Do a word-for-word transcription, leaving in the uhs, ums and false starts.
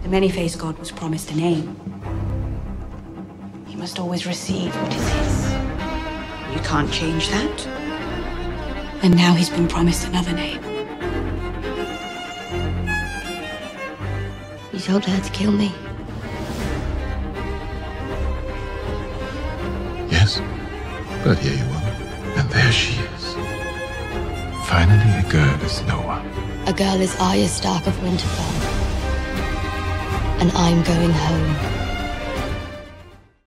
The many-faced god was promised a name. He must always receive what is his. You can't change that. And now he's been promised another name. You told her to kill me. Yes, but here you are, and there she is. Finally, a girl is no one. A girl is Arya Stark of Winterfell. And I'm going home.